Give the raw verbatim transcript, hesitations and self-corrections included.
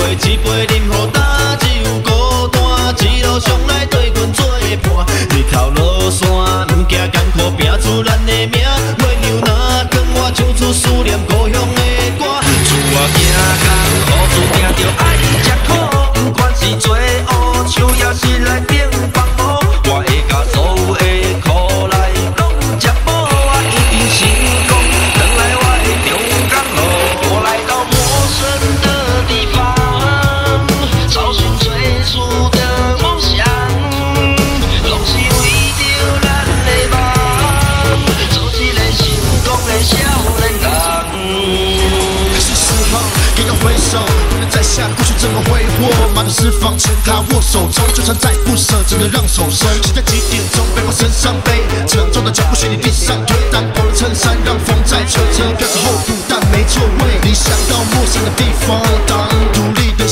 杯一杯饮好干，只有孤单，一路上来对阮做伴。日头落山，毋惊艰苦，拼出咱的名。月娘若光，我唱出思念故乡的歌。厝外行工，苦主听着爱吃苦，不管是做乌手，也是来顶房屋，我会甲所有的苦来拢接补。我一定成功，转来我的中港路，我来到陌生的地方，找寻最初的梦想，拢是为着咱的梦，做一个成功的少年人。 是时候给个回首，不能再像过去这么挥霍，马上释放权他握手中，就算再不舍，只能让手松。现在几点钟？背往身上背，沉重的脚步随你地上推，单薄的衬衫让风在吹，车标着厚度但没座位。理想到陌生的地方，当独立的